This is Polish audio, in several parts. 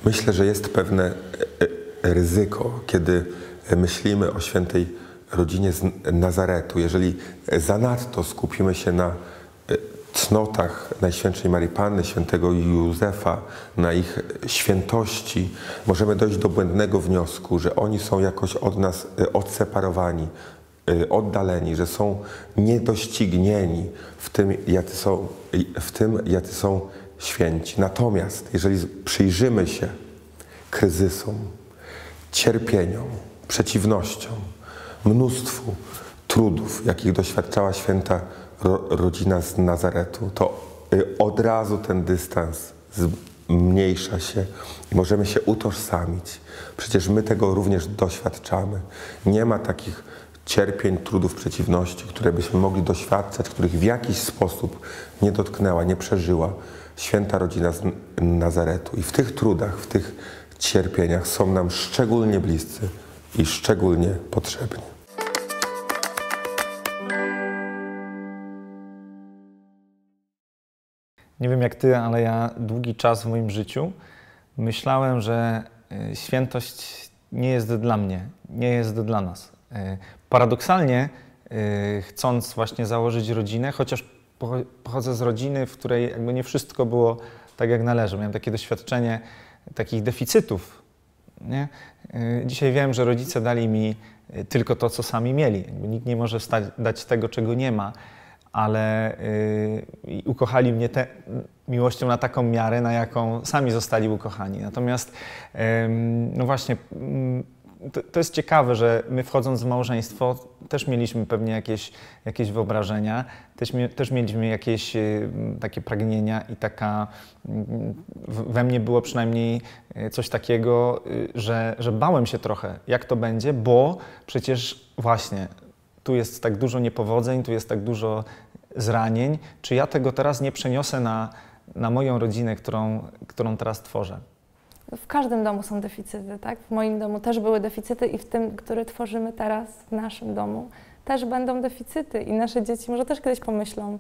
Myślę, że jest pewne ryzyko, kiedy myślimy o świętej rodzinie z Nazaretu. Jeżeli zanadto skupimy się na cnotach Najświętszej Maryi Panny, świętego Józefa, na ich świętości, możemy dojść do błędnego wniosku, że oni są jakoś od nas odseparowani, oddaleni, że są niedoścignieni w tym, jacy są święci. Natomiast jeżeli przyjrzymy się kryzysom, cierpieniom, przeciwnościom, mnóstwu trudów, jakich doświadczała święta rodzina z Nazaretu, to od razu ten dystans zmniejsza się i możemy się utożsamić. Przecież my tego również doświadczamy. Nie ma takich cierpień, trudów, przeciwności, które byśmy mogli doświadczać, których w jakiś sposób nie dotknęła, nie przeżyła święta rodzina z Nazaretu. I w tych trudach, w tych cierpieniach są nam szczególnie bliscy i szczególnie potrzebni. Nie wiem jak ty, ale ja długi czas w moim życiu myślałem, że świętość nie jest dla mnie, nie jest dla nas. Paradoksalnie, chcąc właśnie założyć rodzinę, chociaż pochodzę z rodziny, w której jakby nie wszystko było tak jak należy. Miałem takie doświadczenie takich deficytów. Nie? Dzisiaj wiem, że rodzice dali mi tylko to, co sami mieli. Jakby nikt nie może dać tego, czego nie ma, ale ukochali mnie miłością na taką miarę, na jaką sami zostali ukochani. Natomiast no właśnie, to jest ciekawe, że my wchodząc w małżeństwo też mieliśmy pewnie jakieś wyobrażenia, też mieliśmy jakieś takie pragnienia i we mnie było przynajmniej coś takiego, że bałem się trochę, jak to będzie, bo przecież właśnie tu jest tak dużo niepowodzeń, tu jest tak dużo zranień, czy ja tego teraz nie przeniosę na moją rodzinę, którą teraz tworzę. W każdym domu są deficyty, tak? W moim domu też były deficyty i w tym, który tworzymy teraz, w naszym domu, też będą deficyty i nasze dzieci może też kiedyś pomyślą,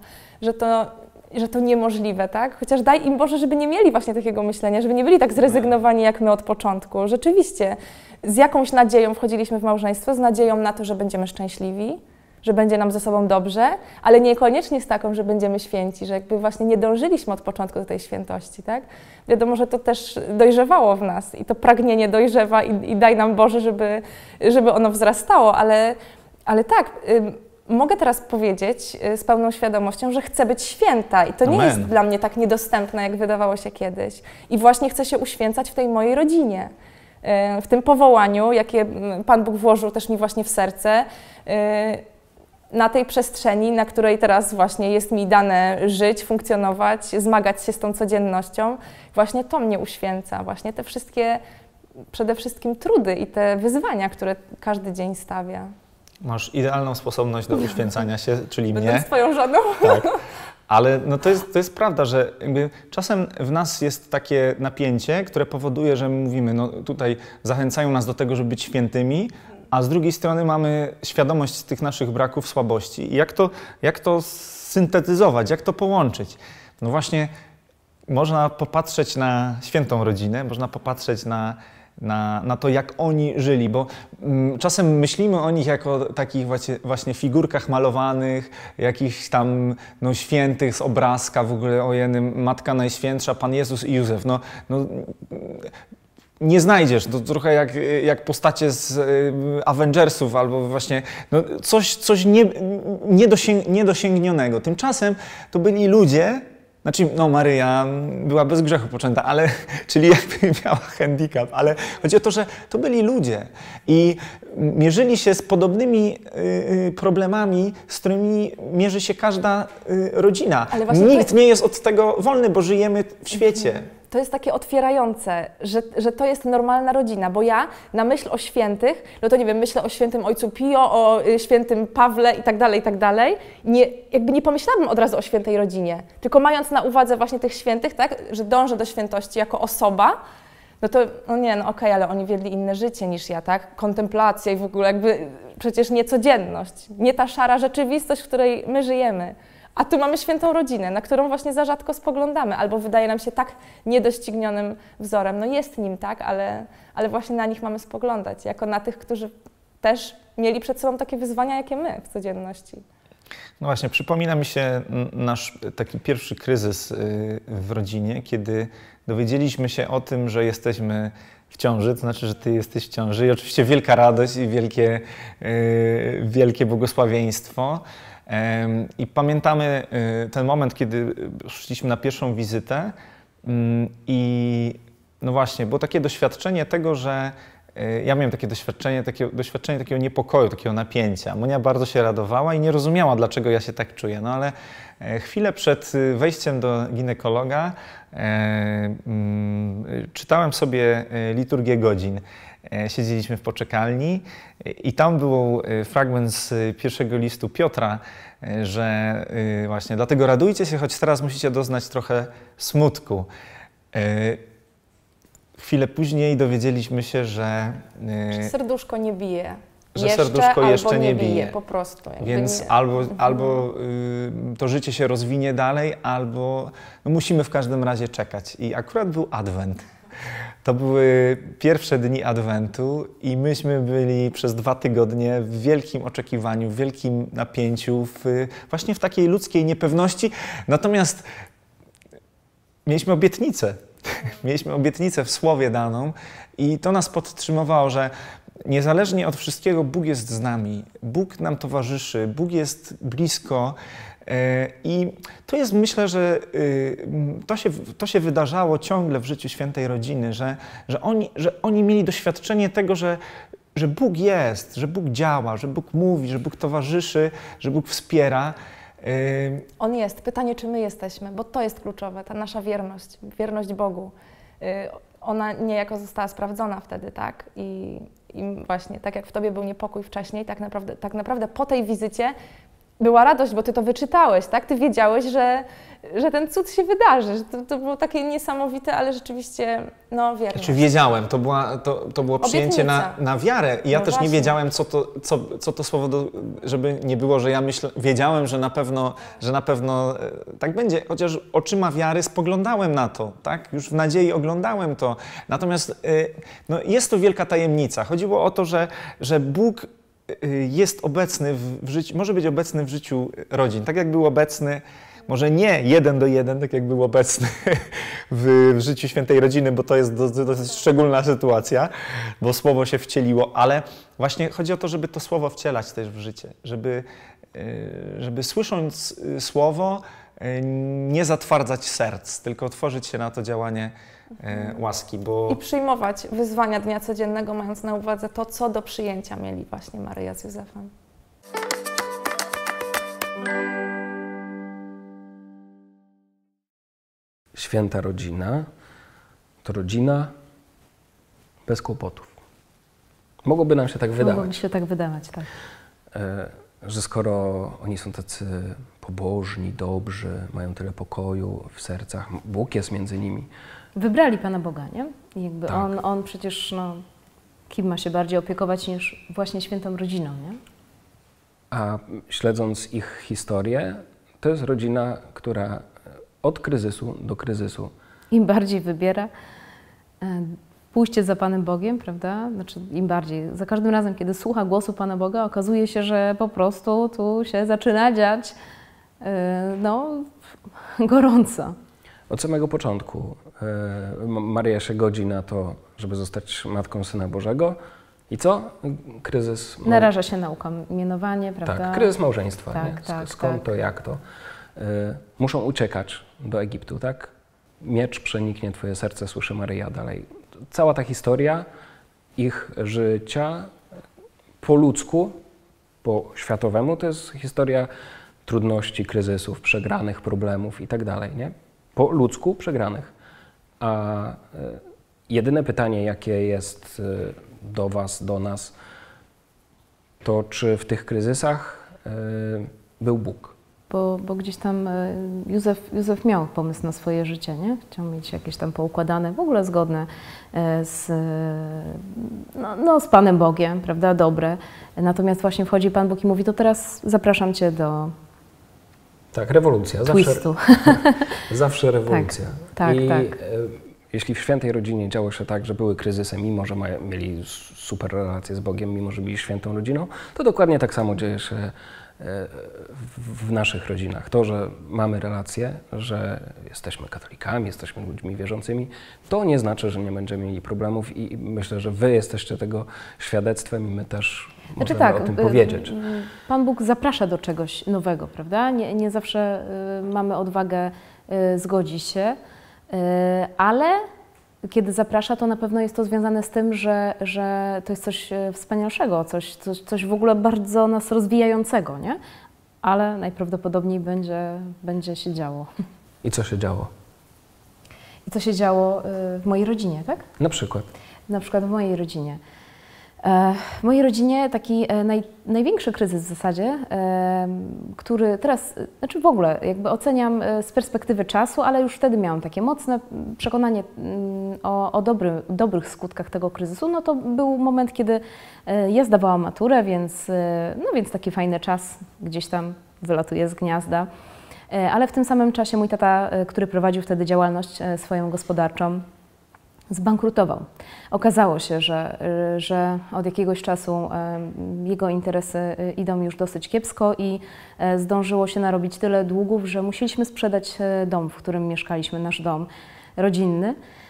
że to niemożliwe, tak? Chociaż daj im Boże, żeby nie mieli właśnie takiego myślenia, żeby nie byli tak zrezygnowani jak my od początku. Rzeczywiście, z jakąś nadzieją wchodziliśmy w małżeństwo, z nadzieją na to, że będziemy szczęśliwi, że będzie nam ze sobą dobrze, ale niekoniecznie z taką, że będziemy święci, że jakby właśnie nie dążyliśmy od początku do tej świętości, tak? Wiadomo, że to też dojrzewało w nas i to pragnienie dojrzewa i daj nam Boże, żeby ono wzrastało, ale tak, mogę teraz powiedzieć z pełną świadomością, że chcę być święta i to nie jest dla mnie tak niedostępne, jak wydawało się kiedyś. I właśnie chcę się uświęcać w tej mojej rodzinie, w tym powołaniu, jakie Pan Bóg włożył też mi właśnie w serce, na tej przestrzeni, na której teraz właśnie jest mi dane żyć, funkcjonować, zmagać się z tą codziennością. Właśnie to mnie uświęca, właśnie te wszystkie przede wszystkim trudy i te wyzwania, które każdy dzień stawia. Masz idealną sposobność do uświęcania się, czyli mnie. Będę swoją żoną. Tak. Ale no to jest prawda, że jakby czasem w nas jest takie napięcie, które powoduje, że my mówimy, no tutaj zachęcają nas do tego, żeby być świętymi, a z drugiej strony mamy świadomość tych naszych braków, słabości. I jak to syntetyzować, jak to połączyć? No właśnie można popatrzeć na świętą rodzinę, można popatrzeć na to, jak oni żyli, bo czasem myślimy o nich jako takich właśnie figurkach malowanych, jakichś tam no, świętych z obrazka, w ogóle o jednym Matka Najświętsza, Pan Jezus i Józef. No, nie znajdziesz, to trochę jak postacie z Avengersów albo właśnie no, coś niedosięgnionego. Tymczasem to byli ludzie, znaczy, no Maryja była bez grzechu poczęta, ale, czyli jakby miała handicap, ale chodzi o to, że to byli ludzie i mierzyli się z podobnymi problemami, z którymi mierzy się każda rodzina. Nikt nie jest od tego wolny, bo żyjemy w świecie. To jest takie otwierające, że to jest normalna rodzina, bo ja na myśl o świętych, no to nie wiem, myślę o świętym ojcu Pio, o świętym Pawle i tak dalej, jakby nie pomyślałabym od razu o świętej rodzinie, tylko mając na uwadze właśnie tych świętych, tak, że dążę do świętości jako osoba, no to, no nie, no okej, ale oni wiedli inne życie niż ja, tak, kontemplacja i w ogóle jakby przecież nie codzienność, nie ta szara rzeczywistość, w której my żyjemy. A tu mamy świętą rodzinę, na którą właśnie za rzadko spoglądamy, albo wydaje nam się tak niedoścignionym wzorem. No jest nim, tak, ale właśnie na nich mamy spoglądać, jako na tych, którzy też mieli przed sobą takie wyzwania, jakie my w codzienności. No właśnie, przypomina mi się nasz taki pierwszy kryzys w rodzinie, kiedy dowiedzieliśmy się o tym, że jesteśmy w ciąży, to znaczy, że ty jesteś w ciąży i oczywiście wielka radość i wielkie błogosławieństwo. I pamiętamy ten moment, kiedy szliśmy na pierwszą wizytę i no właśnie, było takie doświadczenie tego, że ja miałem takie doświadczenie takiego niepokoju, takiego napięcia. Monia bardzo się radowała i nie rozumiała, dlaczego ja się tak czuję. No ale chwilę przed wejściem do ginekologa czytałem sobie liturgię godzin. Siedzieliśmy w poczekalni i tam był fragment z pierwszego listu Piotra, że właśnie dlatego radujcie się, choć teraz musicie doznać trochę smutku. Chwilę później dowiedzieliśmy się, że serduszko nie bije. Że serduszko jeszcze nie bije. Po prostu. Więc nie. albo to życie się rozwinie dalej, albo no musimy w każdym razie czekać. I akurat był Adwent. To były pierwsze dni Adwentu i myśmy byli przez 2 tygodnie w wielkim oczekiwaniu, w wielkim napięciu, właśnie w takiej ludzkiej niepewności. Natomiast mieliśmy obietnicę. Mieliśmy obietnicę w Słowie daną i to nas podtrzymywało, że niezależnie od wszystkiego Bóg jest z nami, Bóg nam towarzyszy, Bóg jest blisko i to jest, myślę, że to się wydarzało ciągle w życiu świętej rodziny, że oni mieli doświadczenie tego, że Bóg jest, że Bóg działa, że Bóg mówi, że Bóg towarzyszy, że Bóg wspiera. On jest. Pytanie, czy my jesteśmy, bo to jest kluczowe, ta nasza wierność Bogu. Ona niejako została sprawdzona wtedy, tak? I właśnie, tak jak w tobie był niepokój wcześniej, tak naprawdę po tej wizycie była radość, bo ty to wyczytałeś, tak? Ty wiedziałeś, że ten cud się wydarzy, że to było takie niesamowite, ale rzeczywiście, no wierność. Znaczy wiedziałem, to było przyjęcie na wiarę i ja też właśnie. nie wiedziałem, co to słowo, żeby nie było, że ja wiedziałem, że na pewno tak będzie, chociaż oczyma wiary spoglądałem na to, tak? Już w nadziei oglądałem to. Natomiast no, jest to wielka tajemnica. Chodziło o to, że Bóg jest obecny w życiu, może być obecny w życiu rodzin, tak jak był obecny, może nie 1 do 1, tak jak był obecny w życiu świętej rodziny, bo to jest dosyć szczególna sytuacja, bo słowo się wcieliło, ale właśnie chodzi o to, żeby to słowo wcielać też w życie, żeby słysząc słowo nie zatwardzać serc, tylko otworzyć się na to działanie łaski. I przyjmować wyzwania dnia codziennego, mając na uwadze to, co do przyjęcia mieli właśnie Maryja z Józefem. Święta rodzina to rodzina bez kłopotów. Mogłoby nam się tak wydawać. Mogłoby się tak wydawać, tak. Że skoro oni są tacy pobożni, dobrzy, mają tyle pokoju w sercach, Bóg jest między nimi. Wybrali Pana Boga, nie? I jakby Tak. on przecież, no, kim ma się bardziej opiekować niż właśnie świętą rodziną, nie? A śledząc ich historię, to jest rodzina, która od kryzysu do kryzysu. Im bardziej wybiera pójście za Panem Bogiem, prawda? Znaczy im bardziej. Za każdym razem, kiedy słucha głosu Pana Boga, okazuje się, że po prostu tu się zaczyna dziać no, gorąco. Od samego początku Maryja się godzi na to, żeby zostać Matką Syna Bożego. I co? Kryzys. Naraża się na ukamienowanie, prawda? Tak, kryzys małżeństwa. Tak, nie? tak, Skąd tak. to, jak to? Muszą uciekać do Egiptu, tak? Miecz przeniknie twoje serce, słyszy Maryja dalej. Cała ta historia ich życia po ludzku, po światowemu, to jest historia trudności, kryzysów, przegranych, problemów i tak dalej, nie? Po ludzku przegranych. A jedyne pytanie, jakie jest do was, do nas, to czy w tych kryzysach był Bóg? Bo gdzieś tam Józef miał pomysł na swoje życie, nie? Chciał mieć jakieś tam poukładane, w ogóle zgodne z Panem Bogiem, prawda, dobre. Natomiast właśnie wchodzi Pan Bóg i mówi, to teraz zapraszam Cię Tak, rewolucja. twistu. Zawsze rewolucja. Tak, I tak. jeśli w świętej rodzinie działo się tak, że były kryzysy, mimo że mieli super relacje z Bogiem, mimo że byli świętą rodziną, to dokładnie tak samo dzieje się w naszych rodzinach. To, że mamy relacje, że jesteśmy katolikami, jesteśmy ludźmi wierzącymi, to nie znaczy, że nie będziemy mieli problemów i myślę, że wy jesteście tego świadectwem i my też możemy o tym powiedzieć. Pan Bóg zaprasza do czegoś nowego, prawda? Nie zawsze mamy odwagę zgodzić się, ale kiedy zaprasza, to na pewno jest to związane z tym, że to jest coś wspanialszego, coś w ogóle bardzo nas rozwijającego, nie? Ale najprawdopodobniej będzie się działo. I co się działo? I co się działo w mojej rodzinie, tak? Na przykład? Na przykład w mojej rodzinie. W mojej rodzinie taki największy kryzys w zasadzie, który teraz, znaczy w ogóle jakby oceniam z perspektywy czasu, ale już wtedy miałam takie mocne przekonanie o dobrych skutkach tego kryzysu, no to był moment, kiedy ja zdawałam maturę, więc taki fajny czas gdzieś tam wylatuje z gniazda. Ale w tym samym czasie mój tata, który prowadził wtedy działalność swoją gospodarczą, zbankrutował. Okazało się, że od jakiegoś czasu jego interesy idą już dosyć kiepsko i zdążyło się narobić tyle długów, że musieliśmy sprzedać dom, w którym mieszkaliśmy, nasz dom rodzinny.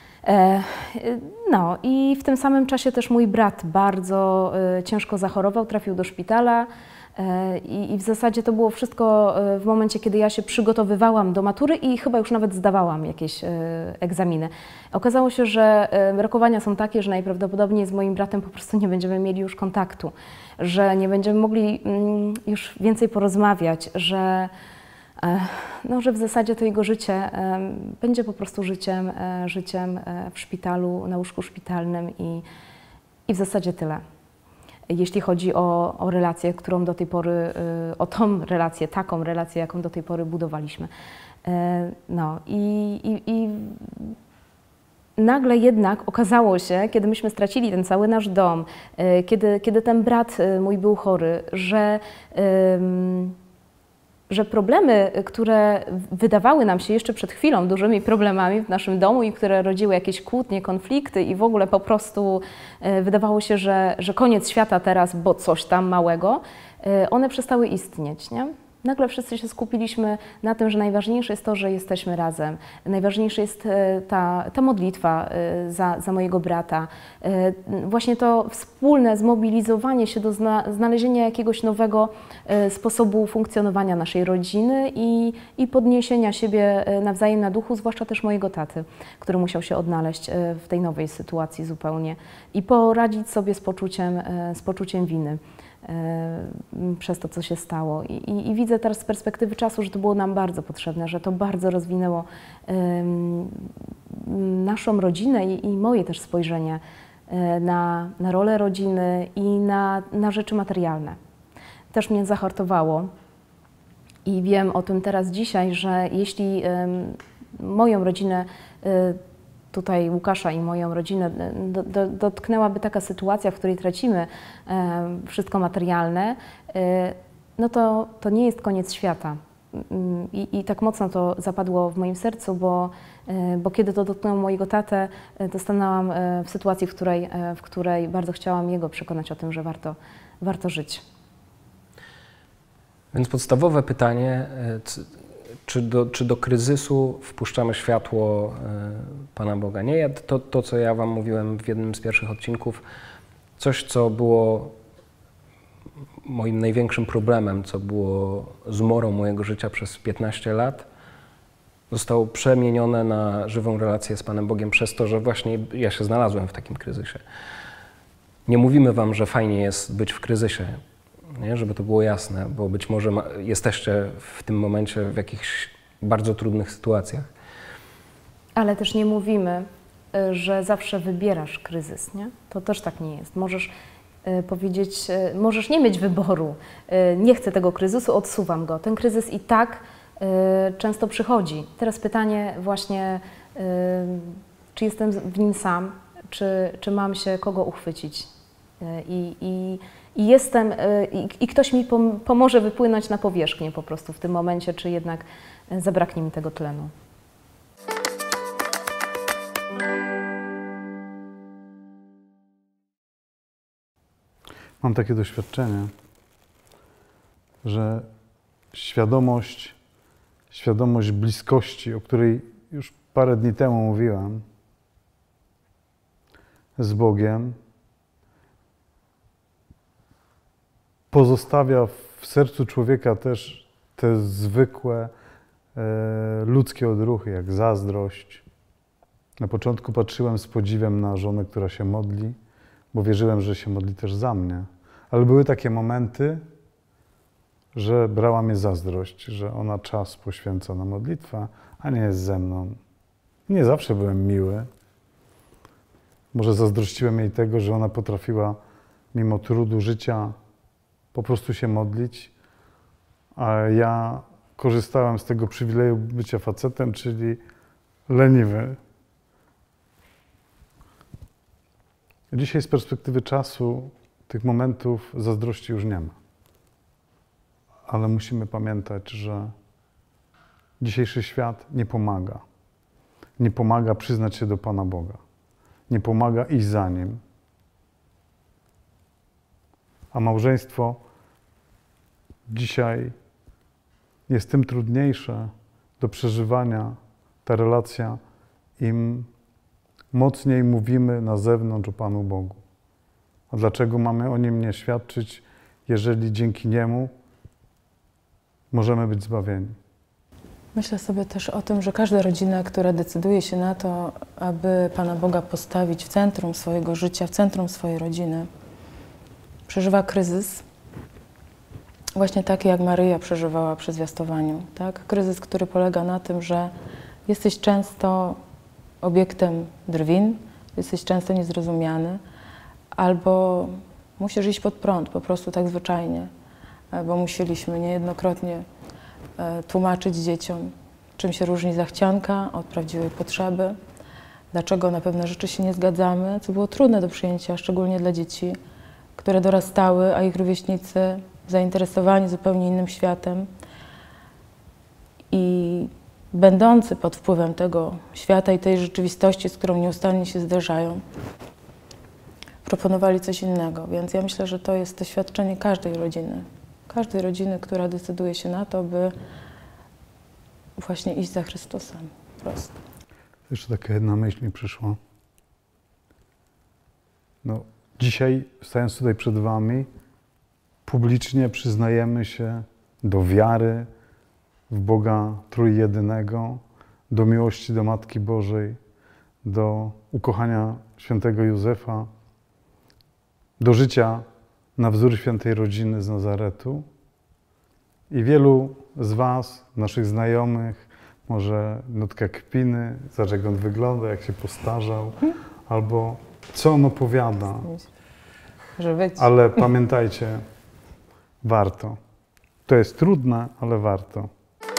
No i w tym samym czasie też mój brat bardzo ciężko zachorował, trafił do szpitala. I w zasadzie to było wszystko w momencie, kiedy ja się przygotowywałam do matury i chyba już nawet zdawałam jakieś egzaminy. Okazało się, że rokowania są takie, że najprawdopodobniej z moim bratem po prostu nie będziemy mieli już kontaktu, że nie będziemy mogli już więcej porozmawiać, że w zasadzie to jego życie będzie po prostu życiem w szpitalu, na łóżku szpitalnym i w zasadzie tyle. Jeśli chodzi o relację, którą do tej pory, o taką relację, jaką do tej pory budowaliśmy. I nagle jednak okazało się, kiedy myśmy stracili ten cały nasz dom, kiedy ten brat mój był chory, że problemy, które wydawały nam się jeszcze przed chwilą dużymi problemami w naszym domu i które rodziły jakieś kłótnie, konflikty i w ogóle po prostu wydawało się, że koniec świata teraz, bo coś tam małego, one przestały istnieć, nie? Nagle wszyscy się skupiliśmy na tym, że najważniejsze jest to, że jesteśmy razem. Najważniejsza jest ta modlitwa za mojego brata. Właśnie to wspólne zmobilizowanie się do znalezienia jakiegoś nowego sposobu funkcjonowania naszej rodziny i podniesienia siebie nawzajem na duchu, zwłaszcza też mojego taty, który musiał się odnaleźć w tej nowej sytuacji zupełnie i poradzić sobie z poczuciem winy przez to, co się stało. I widzę teraz z perspektywy czasu, że to było nam bardzo potrzebne, że to bardzo rozwinęło naszą rodzinę i moje też spojrzenie na rolę rodziny i na rzeczy materialne. Też mnie zahartowało i wiem o tym teraz dzisiaj, że jeśli moją rodzinę, tutaj Łukasza i moją rodzinę dotknęłaby taka sytuacja, w której tracimy wszystko materialne, no to nie jest koniec świata. I tak mocno to zapadło w moim sercu, bo kiedy to dotknęło mojego tatę, to stanęłam w sytuacji, w której bardzo chciałam jego przekonać o tym, że warto żyć. Więc podstawowe pytanie, czy do kryzysu wpuszczamy światło Pana Boga? Nie, to, co ja Wam mówiłem w jednym z pierwszych odcinków, coś, co było moim największym problemem, co było zmorą mojego życia przez 15 lat, zostało przemienione na żywą relację z Panem Bogiem przez to, że właśnie ja się znalazłem w takim kryzysie. Nie mówimy Wam, że fajnie jest być w kryzysie, nie? Żeby to było jasne, bo być może jesteście w tym momencie w jakichś bardzo trudnych sytuacjach. Ale też nie mówimy, że zawsze wybierasz kryzys, nie? To też tak nie jest. Możesz powiedzieć, możesz nie mieć wyboru, nie chcę tego kryzysu, odsuwam go. Ten kryzys i tak często przychodzi. Teraz pytanie właśnie, czy jestem w nim sam, czy mam się kogo uchwycić. i jestem, i ktoś mi pomoże wypłynąć na powierzchnię po prostu w tym momencie, czy jednak zabraknie mi tego tlenu. Mam takie doświadczenie, że świadomość bliskości, o której już parę dni temu mówiłem, z Bogiem, pozostawia w sercu człowieka też te zwykłe ludzkie odruchy, jak zazdrość. Na początku patrzyłem z podziwem na żonę, która się modli, bo wierzyłem, że się modli też za mnie. Ale były takie momenty, że brała mnie zazdrość, że ona czas poświęca na modlitwę, a nie jest ze mną. Nie zawsze byłem miły. Może zazdrościłem jej tego, że ona potrafiła mimo trudu życia po prostu się modlić, a ja korzystałem z tego przywileju bycia facetem, czyli leniwy. Dzisiaj z perspektywy czasu tych momentów zazdrości już nie ma. Ale musimy pamiętać, że dzisiejszy świat nie pomaga. Nie pomaga przyznać się do Pana Boga. Nie pomaga iść za Nim. A małżeństwo dzisiaj jest tym trudniejsze do przeżywania, ta relacja, im mocniej mówimy na zewnątrz o Panu Bogu. A dlaczego mamy o Nim nie świadczyć, jeżeli dzięki Niemu możemy być zbawieni? Myślę sobie też o tym, że każda rodzina, która decyduje się na to, aby Pana Boga postawić w centrum swojego życia, w centrum swojej rodziny, przeżywa kryzys, właśnie taki jak Maryja przeżywała przy zwiastowaniu. Tak? Kryzys, który polega na tym, że jesteś często obiektem drwin, jesteś często niezrozumiany, albo musisz iść pod prąd, po prostu tak zwyczajnie, bo musieliśmy niejednokrotnie tłumaczyć dzieciom, czym się różni zachcianka od prawdziwej potrzeby, dlaczego na pewne rzeczy się nie zgadzamy, co było trudne do przyjęcia, szczególnie dla dzieci, które dorastały, a ich rówieśnicy zainteresowani zupełnie innym światem i będący pod wpływem tego świata i tej rzeczywistości, z którą nieustannie się zderzają, proponowali coś innego. Więc ja myślę, że to jest doświadczenie każdej rodziny, która decyduje się na to, by właśnie iść za Chrystusem po prostu. Jeszcze taka jedna myśl mi przyszła. No, dzisiaj, stając tutaj przed Wami, publicznie przyznajemy się do wiary w Boga Trójjedynego, do miłości do Matki Bożej, do ukochania świętego Józefa, do życia na wzór świętej rodziny z Nazaretu. I wielu z Was, naszych znajomych, może nutka kpiny, zobacz jak on wygląda, jak się postarzał, albo co on opowiada. Ale pamiętajcie, warto. To jest trudne, ale warto.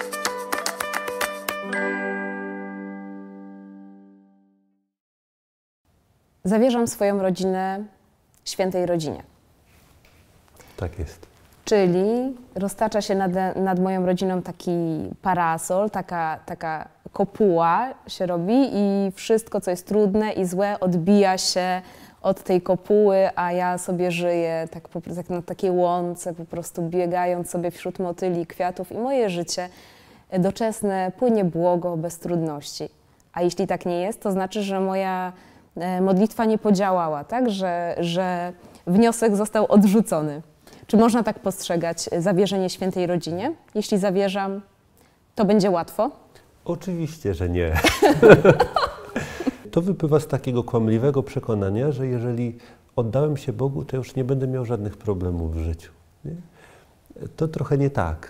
Zawierzam swoją rodzinę świętej rodzinie. Tak jest. Czyli roztacza się nad moją rodziną taki parasol, taka kopuła się robi i wszystko, co jest trudne i złe, odbija się od tej kopuły, a ja sobie żyję tak na takiej łące, po prostu biegając sobie wśród motyli, kwiatów i moje życie doczesne płynie błogo, bez trudności. A jeśli tak nie jest, to znaczy, że moja modlitwa nie podziałała, tak? Że wniosek został odrzucony. Czy można tak postrzegać zawierzenie świętej rodzinie? Jeśli zawierzam, to będzie łatwo? Oczywiście, że nie. To wypływa z takiego kłamliwego przekonania, że jeżeli oddałem się Bogu, to już nie będę miał żadnych problemów w życiu. Nie? To trochę nie tak.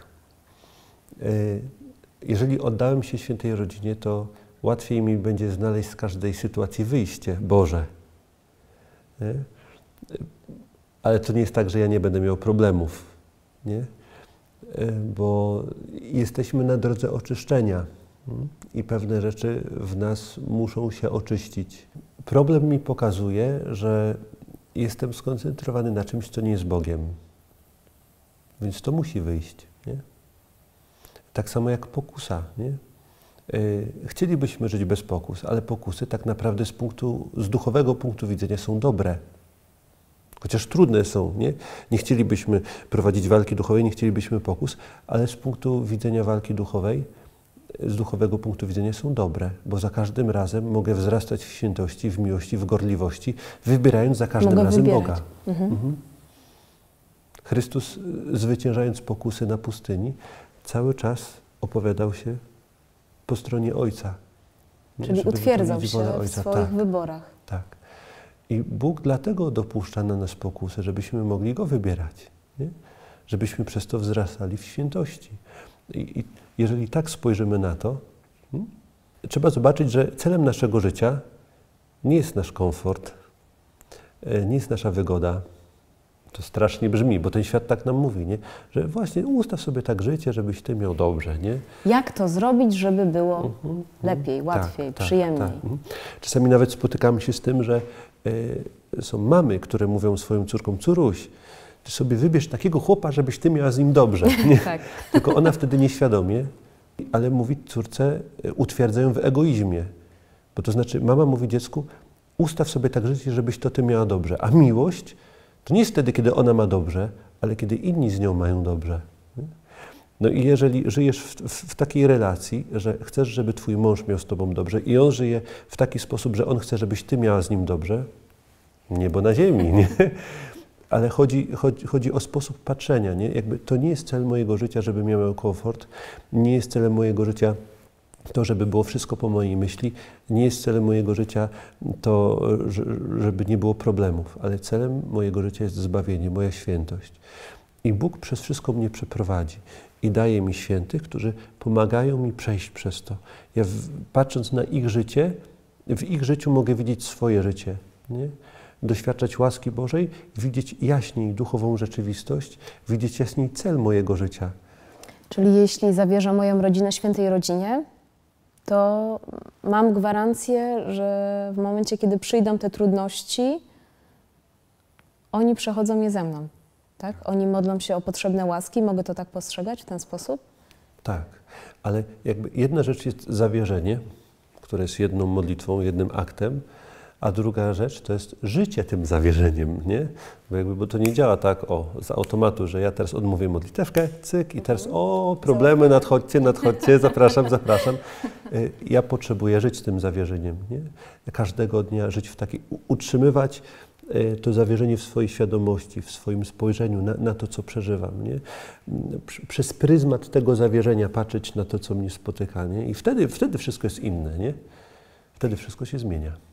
Jeżeli oddałem się świętej rodzinie, to łatwiej mi będzie znaleźć z każdej sytuacji wyjście Boże. Nie? Ale to nie jest tak, że ja nie będę miał problemów, nie? Bo jesteśmy na drodze oczyszczenia i pewne rzeczy w nas muszą się oczyścić. Problem mi pokazuje, że jestem skoncentrowany na czymś, co nie jest Bogiem. Więc to musi wyjść. Nie? Tak samo jak pokusa. Nie? Chcielibyśmy żyć bez pokus, ale pokusy tak naprawdę z duchowego punktu widzenia są dobre. Chociaż trudne są. Nie chcielibyśmy prowadzić walki duchowej, nie chcielibyśmy pokus, ale z punktu widzenia walki duchowej, z duchowego punktu widzenia są dobre, bo za każdym razem mogę wzrastać w świętości, w miłości, w gorliwości, wybierając za każdym razem Boga. Chrystus, zwyciężając pokusy na pustyni, cały czas opowiadał się po stronie Ojca. Czyli utwierdzał się w swoich wyborach. Tak. I Bóg dlatego dopuszcza na nas pokusy, żebyśmy mogli Go wybierać. Nie? Żebyśmy przez to wzrastali w świętości. I jeżeli tak spojrzymy na to, trzeba zobaczyć, że celem naszego życia nie jest nasz komfort, nie jest nasza wygoda. To strasznie brzmi, bo ten świat tak nam mówi, nie? Że właśnie ustaw sobie tak życie, żebyś ty miał dobrze. Nie? Jak to zrobić, żeby było lepiej, łatwiej, przyjemniej? Czasami nawet spotykamy się z tym, że są mamy, które mówią swoim córkom: córuś, ty sobie wybierz takiego chłopa, żebyś ty miała z nim dobrze. Nie? Tak. Tylko ona wtedy nieświadomie, ale mówi córce, utwierdza ją w egoizmie. Bo to znaczy mama mówi dziecku: ustaw sobie tak życie, żebyś to ty miała dobrze. A miłość to nie jest wtedy, kiedy ona ma dobrze, ale kiedy inni z nią mają dobrze. Nie? No i jeżeli żyjesz w takiej relacji, że chcesz, żeby twój mąż miał z tobą dobrze i on żyje w taki sposób, że on chce, żebyś ty miała z nim dobrze, niebo na ziemi, nie? Ale chodzi o sposób patrzenia, nie? Jakby to nie jest cel mojego życia, żeby miał komfort, nie jest celem mojego życia to, żeby było wszystko po mojej myśli, nie jest celem mojego życia to, żeby nie było problemów, ale celem mojego życia jest zbawienie, moja świętość. I Bóg przez wszystko mnie przeprowadzi i daje mi świętych, którzy pomagają mi przejść przez to. Ja patrząc na ich życie, w ich życiu mogę widzieć swoje życie, nie? Doświadczać łaski Bożej, widzieć jaśniej duchową rzeczywistość, widzieć jaśniej cel mojego życia. Czyli jeśli zawierzę moją rodzinę świętej rodzinie, to mam gwarancję, że w momencie, kiedy przyjdą te trudności, oni przechodzą je ze mną. Tak? Oni modlą się o potrzebne łaski. Mogę to tak postrzegać w ten sposób? Tak, ale jakby jedna rzecz jest zawierzenie, które jest jedną modlitwą, jednym aktem, a druga rzecz to jest życie tym zawierzeniem, nie? Bo to nie działa tak z automatu, że ja teraz odmówię modlitewkę, cyk i teraz problemy, nadchodźcie, zapraszam. Ja potrzebuję żyć tym zawierzeniem, nie? Każdego dnia żyć w takiej, utrzymywać to zawierzenie w swojej świadomości, w swoim spojrzeniu na to, co przeżywam, nie? Przez pryzmat tego zawierzenia patrzeć na to, co mnie spotyka, nie? I wtedy wszystko jest inne, nie? Wtedy wszystko się zmienia.